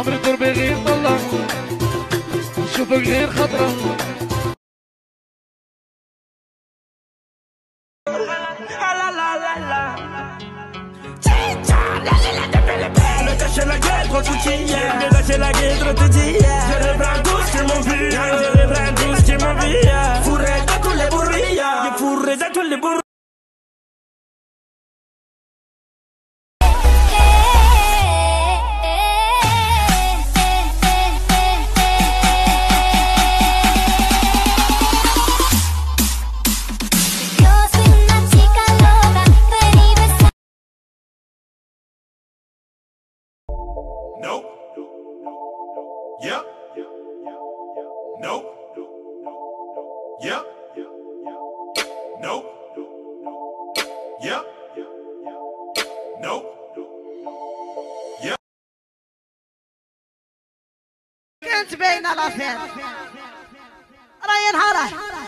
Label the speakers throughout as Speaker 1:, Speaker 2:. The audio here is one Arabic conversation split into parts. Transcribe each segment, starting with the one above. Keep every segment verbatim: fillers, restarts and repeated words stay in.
Speaker 1: عمري دربي غير طلع نشوفك غير خطرة
Speaker 2: Me caché la gueule, trop tout hier. Me caché la gueule, trop tout hier. Je reprends tout ce qui m'envie. Je reprends tout ce qui m'envie. Fourré dans tous les bourrilles. Je fourré dans tous les bourrilles.
Speaker 3: Nope. Yep. Nope. Yep. Nope. Yep. Nope. Yep.
Speaker 4: كنت بين الأفين راي نهاره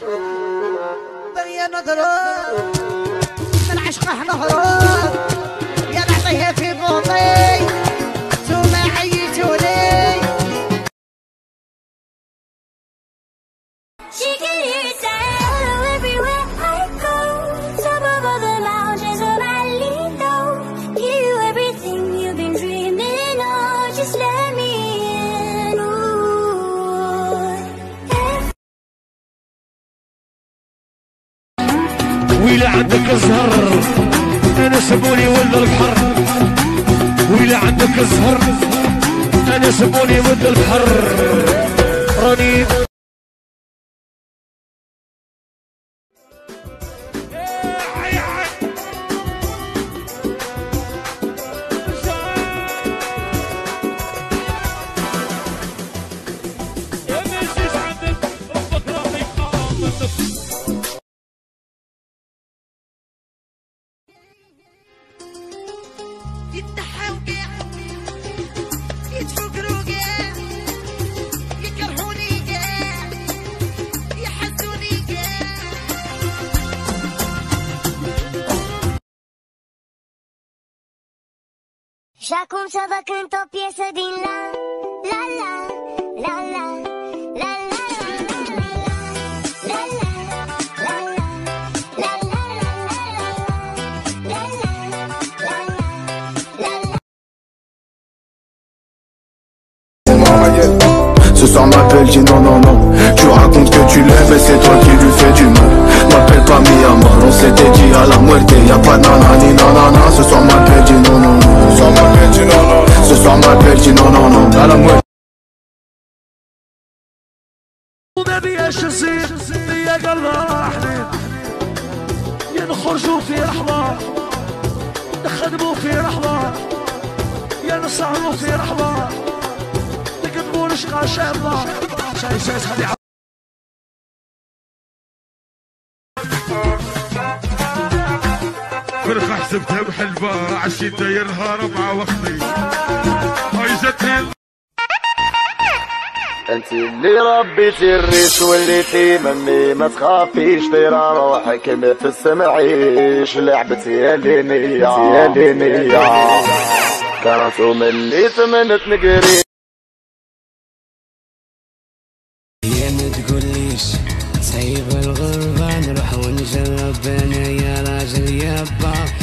Speaker 4: بغي نضرب من عشقه نهرب يا نعطيه في بوطي
Speaker 5: She can hear it sound everywhere I go. Top of all the mountains of Malito. Give you everything you've been dreaming of. Just let me in.
Speaker 1: ويلا عندك الزهر انا سموني ولد البحر ويلا عندك الزهر انا سموني ولد البحر راني
Speaker 4: يتحاو كاع يتفكروا كاع يكرهوني كاع يحسوني كاع
Speaker 5: Ya cominciava a cantar pieza de la la la la la la la
Speaker 6: Ce soir m'appelle, dis non non non. Tu racontes que tu l'aimes et c'est toi qui lui fais du mal. M'appelle pas Miyamar, on s'était dit à la muerte. Y'a pas de nanani nanana. Ce soir m'appelle, dis non non non. Ce soir m'appelle, dis non non. Ce soir m'appelle, dis non non non. À la muerte.
Speaker 1: ونبي اش نزيد يا قلبها حنين يا نخرجوا في رحمة نخدموا في رحمة يا نسهروا في رحمة نكتبوا نشقى شابة شاي شاي خلي فرخة حسبتها بحلبة عشيت دايرها مع وقتي هاي جتني
Speaker 7: انت اللي ربيتي الريش وليتي مني ما تخافيش طيرة روحك ما تسمعيش لعبتي يا لينيا يا لينيا كرهتو ملي تمنت نقري
Speaker 8: يا ما تقوليش سايب الغربة نروح ونجرب انا يا راجل يابا